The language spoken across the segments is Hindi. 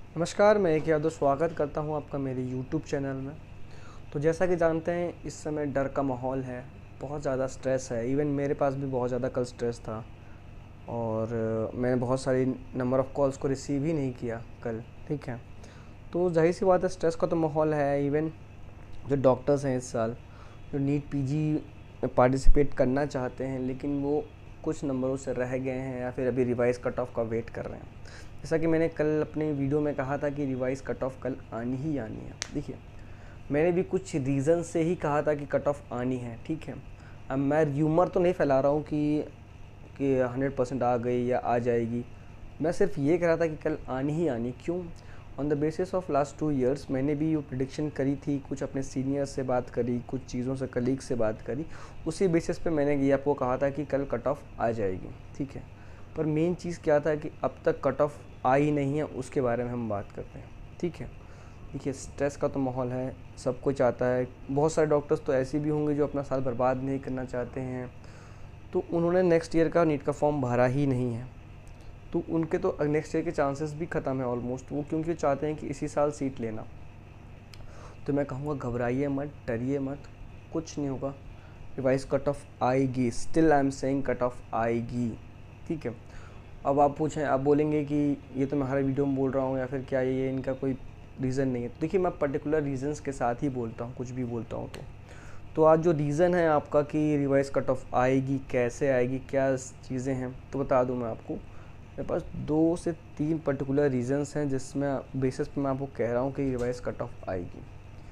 नमस्कार, मैं एक यादव स्वागत करता हूं आपका मेरे YouTube चैनल में। तो जैसा कि जानते हैं इस समय डर का माहौल है, बहुत ज़्यादा स्ट्रेस है। इवन मेरे पास भी बहुत ज़्यादा कल स्ट्रेस था और मैंने बहुत सारी नंबर ऑफ़ कॉल्स को रिसीव ही नहीं किया कल, ठीक है। तो ज़ाहिर-सी बात है स्ट्रेस का तो माहौल है। इवन जो डॉक्टर्स हैं इस साल, जो नीट पीजी में पार्टिसिपेट करना चाहते हैं लेकिन वो कुछ नंबरों से रह गए हैं या फिर अभी रिवाइज़ कट ऑफ का वेट कर रहे हैं। जैसा कि मैंने कल अपने वीडियो में कहा था कि रिवाइज़ कट ऑफ कल आनी ही आनी है। देखिए, मैंने भी कुछ रीज़न से ही कहा था कि कट ऑफ आनी है, ठीक है। अब मैं र्यूमर तो नहीं फैला रहा हूँ कि 100% आ गई या आ जाएगी। मैं सिर्फ ये कह रहा था कि कल आनी ही आनी। क्यों? On the basis of last 2 years मैंने भी वो प्रेडिक्शन करी थी, कुछ अपने सीनियर्स से बात करी, कुछ चीज़ों से कलीग से बात करी। उसी बेसिस पे मैंने ये आपको कहा था कि कल कट ऑफ आ जाएगी, ठीक है। पर मेन चीज़ क्या था कि अब तक कट ऑफ आई नहीं है, उसके बारे में हम बात करते हैं, ठीक है। देखिए, स्ट्रेस का तो माहौल है, सब कोई चाहता है। बहुत सारे डॉक्टर्स तो ऐसे भी होंगे जो अपना साल बर्बाद नहीं करना चाहते हैं, तो उन्होंने नेक्स्ट ईयर का नीट का फॉर्म भरा ही नहीं है। तो उनके तो नेक्स्ट ईयर के चांसेस भी ख़त्म है ऑलमोस्ट। वो क्योंकि चाहते हैं कि इसी साल सीट लेना। तो मैं कहूँगा घबराइए मत, डरिए मत, कुछ नहीं होगा। रिवाइज कट ऑफ आएगी, still I am saying cut off आएगी, ठीक है। अब आप पूछें, आप बोलेंगे कि ये तो मैं हर वीडियो में बोल रहा हूँ या फिर क्या ये इनका कोई रीज़न नहीं है। तो देखिए, मैं पर्टिकुलर रीज़न्स के साथ ही बोलता हूँ, कुछ भी बोलता हूँ तो आज जो रीज़न है आपका कि रिवाइज़ कट ऑफ आएगी, कैसे आएगी, क्या चीज़ें हैं, तो बता दूँ मैं आपको। मेरे पास 2 से 3 पर्टिकुलर रीज़न्स हैं जिसमें बेसिस पे मैं आपको कह रहा हूँ कि रिवाइज़ कट ऑफ आएगी।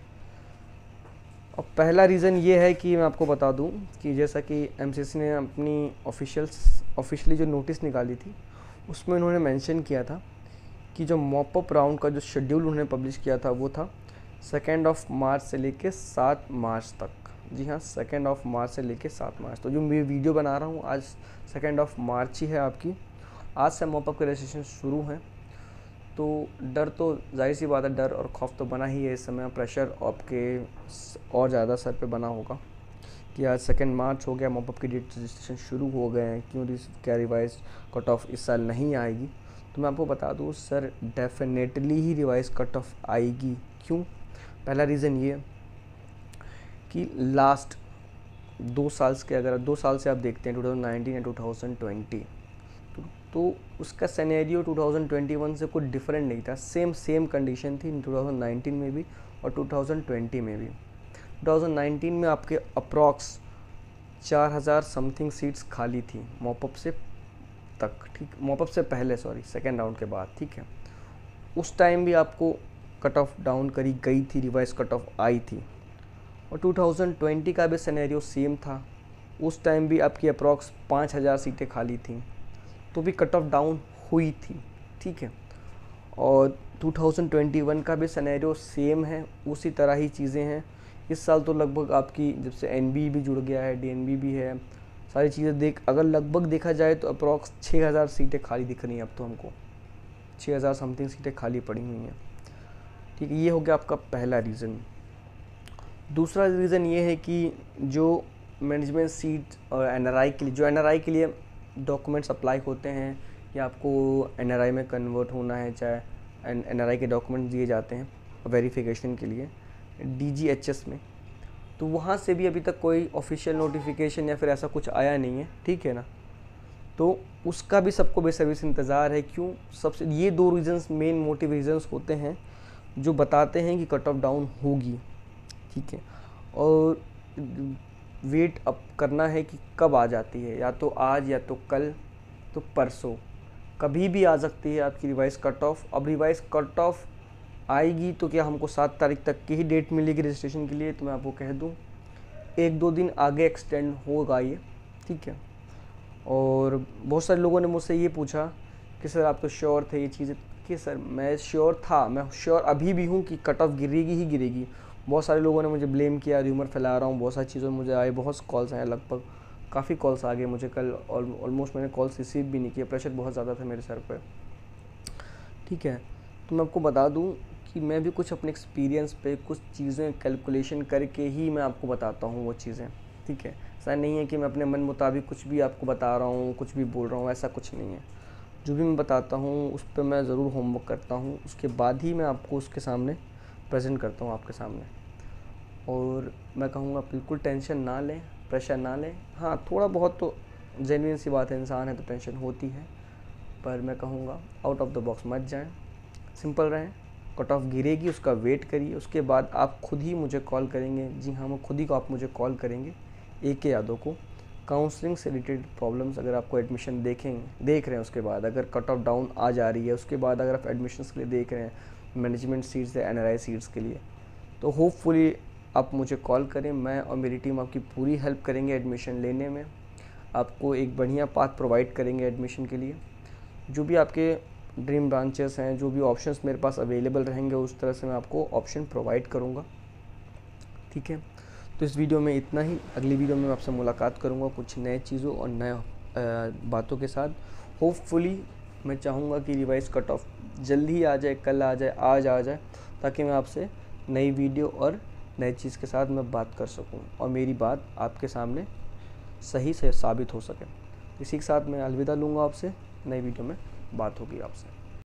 और पहला रीज़न ये है कि मैं आपको बता दूँ कि जैसा कि एमसीसी ने अपनी ऑफिशियली जो नोटिस निकाली थी, उसमें उन्होंने मेंशन किया था कि जो मॉप अप राउंड का जो शेड्यूल उन्होंने पब्लिश किया था वो था 2 मार्च से लेके 7 मार्च तक। जी हाँ, 2 मार्च से लेके 7 मार्च। तो जो मैं वीडियो बना रहा हूँ आज 2 मार्च ही है आपकी। आज से मॉप अप के रजिस्ट्रेशन शुरू हैं। तो डर तो ज़ाहिर सी बात है, डर और खौफ तो बना ही है इस समय। प्रेशर आपके और ज़्यादा सर पे बना होगा कि आज 2 मार्च हो गया, मॉप अप की डेट रजिस्ट्रेशन शुरू हो गए हैं, क्यों क्या रिवाइज कट ऑफ इस साल नहीं आएगी। तो मैं आपको बता दूँ सर, डेफिनेटली ही रिवाइज कट ऑफ आएगी। क्यों? पहला रीज़न ये कि लास्ट 2 साल के, अगर 2 साल से आप देखते हैं 2019 या 2020, तो उसका सिनेरियो 2021 से कुछ डिफरेंट नहीं था। सेम कंडीशन थी 2019 में भी और 2020 में भी। 2019 में आपके अप्रॉक्स 4000 समथिंग सीट्स खाली थी मॉपअप से तक, ठीक, मॉपअप से पहले, सॉरी, सेकेंड राउंड के बाद, ठीक है। उस टाइम भी आपको कट ऑफ डाउन करी गई थी, रिवाइज कट ऑफ आई थी। और 2020 का भी सिनेरियो सेम था। उस टाइम भी आपकी अप्रॉक्स 5000 सीटें खाली थी, तो भी कट ऑफ डाउन हुई थी, ठीक है। और 2021 का भी सिनेरियो सेम है, उसी तरह ही चीज़ें हैं। इस साल तो लगभग आपकी, जब से एनबी भी जुड़ गया है, डीएनबी भी है, सारी चीज़ें अगर लगभग देखा जाए तो अप्रॉक्स 6000 सीटें खाली दिख रही हैं अब तो हमको। 6000 समथिंग सीटें खाली पड़ी हुई हैं, ठीक है। ये हो गया आपका पहला रीज़न। दूसरा रीज़न ये है कि जो मैनेजमेंट सीट और एनआरआई के लिए, जो एनआरआई के लिए डॉक्यूमेंट्स अप्लाई होते हैं या आपको एनआरआई में कन्वर्ट होना है, चाहे एनआरआई के डॉक्यूमेंट दिए जाते हैं वेरिफिकेशन के लिए डीजीएचएस में, तो वहाँ से भी अभी तक कोई ऑफिशियल नोटिफिकेशन या फिर ऐसा कुछ आया नहीं है, ठीक है ना। तो उसका भी सबको बेसब्री से इंतज़ार है। क्यों? सबसे ये 2 रीज़न्स मेन मोटिव रीज़न्स होते हैं जो बताते हैं कि कट ऑफ डाउन होगी, ठीक है। और वेट अप करना है कि कब आ जाती है, या तो आज या तो कल तो परसों, कभी भी आ सकती है आपकी रिवाइज कट ऑफ। अब रिवाइज कट ऑफ आएगी तो क्या हमको 7 तारीख तक की ही डेट मिलेगी रजिस्ट्रेशन के लिए? तो मैं आपको कह दूं 1-2 दिन आगे एक्सटेंड होगा ये, ठीक है। और बहुत सारे लोगों ने मुझसे ये पूछा कि सर आप तो श्योर थे ये चीज़ें, कि सर मैं श्योर था, मैं श्योर अभी भी हूँ कि कट ऑफ गिरेगी ही गिरेगी। बहुत सारे लोगों ने मुझे ब्लेम किया, र्यूमर फैला रहा हूँ, बहुत सारी चीज़ों में मुझे आए, बहुत कॉल्स आए, लगभग काफ़ी कॉल्स आ गए मुझे कल। ऑलमोस्ट मैंने कॉल्स रिसीव भी नहीं किया, प्रेशर बहुत ज़्यादा था मेरे सर पर, ठीक है। तो मैं आपको बता दूं कि मैं भी कुछ अपने एक्सपीरियंस पे कुछ चीज़ें कैलकुलेशन करके ही मैं आपको बताता हूँ वो चीज़ें, ठीक है। ऐसा नहीं है कि मैं अपने मन मुताबिक कुछ भी आपको बता रहा हूँ, कुछ भी बोल रहा हूँ, ऐसा कुछ नहीं है। जो भी मैं बताता हूँ उस पर मैं ज़रूर होमवर्क करता हूँ, उसके बाद ही मैं आपको उसके सामने प्रेजेंट करता हूँ आपके सामने। और मैं कहूँगा बिल्कुल टेंशन ना लें, प्रेशर ना लें। हाँ, थोड़ा बहुत तो जेन्युइन सी बात है, इंसान है तो टेंशन होती है, पर मैं कहूँगा आउट ऑफ द बॉक्स मत जाएं, सिंपल रहें। कट ऑफ गिरेगी, उसका वेट करिए, उसके बाद आप खुद ही मुझे कॉल करेंगे। जी हाँ, मैं खुद ही को आप मुझे कॉल करेंगे, AK यादव को। काउंसलिंग से रिलेटेड प्रॉब्लम्स अगर आपको एडमिशन देख रहे हैं, उसके बाद अगर कट ऑफ डाउन आ जा रही है, उसके बाद अगर आप एडमिशन्स के लिए देख रहे हैं, मैनेजमेंट सीट्स या NRI सीट्स के लिए, तो होपफुली आप मुझे कॉल करें। मैं और मेरी टीम आपकी पूरी हेल्प करेंगे एडमिशन लेने में, आपको एक बढ़िया पाथ प्रोवाइड करेंगे एडमिशन के लिए। जो भी आपके ड्रीम ब्रांचेस हैं, जो भी ऑप्शंस मेरे पास अवेलेबल रहेंगे, उस तरह से मैं आपको ऑप्शन प्रोवाइड करूँगा। ठीक है, तो इस वीडियो में इतना ही। अगली वीडियो में मैं आपसे मुलाकात करूँगा कुछ नए चीज़ों और नए बातों के साथ। होपफुली मैं चाहूँगा कि रिवाइज कट ऑफ जल्दी ही आ जाए, कल आ जाए, आज आ जाए, ताकि मैं आपसे नई वीडियो और नई चीज़ के साथ मैं बात कर सकूँ और मेरी बात आपके सामने सही से साबित हो सके। इसी के साथ मैं अलविदा लूँगा आपसे, नई वीडियो में बात होगी आपसे।